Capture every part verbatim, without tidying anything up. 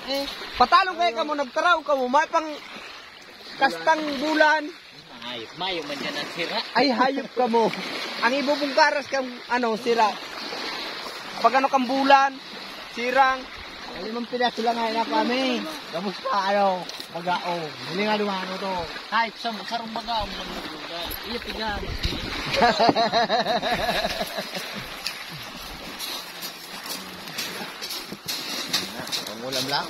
Eh, patalong kayo ka mo, nagtaraw ka mo, may pang kastang bulan. Hayop, mayo man dyan ang sira. Ay, hayop ka mo. Ang ibubungkaras kang, ano, sira. Pag ano kang bulan, sirang. Ay, limang piraso lang ngayon na kami. Gamos pa, ano, magao. Hindi nga lumano to. Kahit sa sarong baga, ang mga iya piga. Ang ulam lang.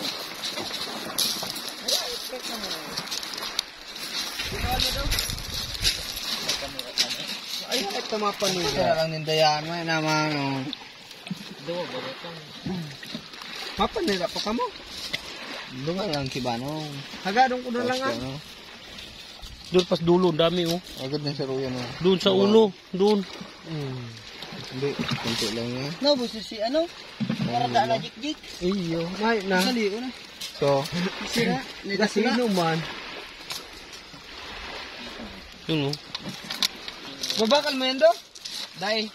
Ay, ito mga panuda. Kaya lang nindayan mo, yun naman, oh. Do, bagatang. Mapanira pa ka mo. Doon nga lang kibanong. Hagadong ko na lang ah. Ano, Doon pas dulo, dami oh. agad na sa ruyan, oh. Doon sa ulo, doon. Hmm. Hindi, kunti lang yan. No, busi si ano? Para daan na jik-jik. Iyo, may na. Saliw na. So, Sira, nasino man. Yun oh. Babakal mo yan do? Dahil.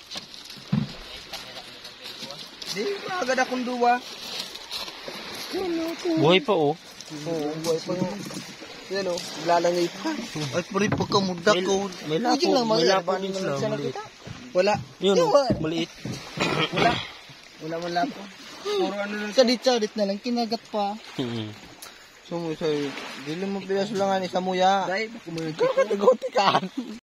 Di ba agad akong duwa? Buhay pa oh. Oo, buhay pa nga. Yan o, lalangay pa. ay pari pagkamudak ko. May lapo, may lapo din sila. Maliit. Wala. Yun oh, maliit. Wala. Wala man lapo. Puro ano lang. Sadit-sadit na lang, kinagat pa. Mm. So, mo sa'yo, dili mo piraso lang nga ni sa muya. Dahil, kung mo Kaya ka nagotikan.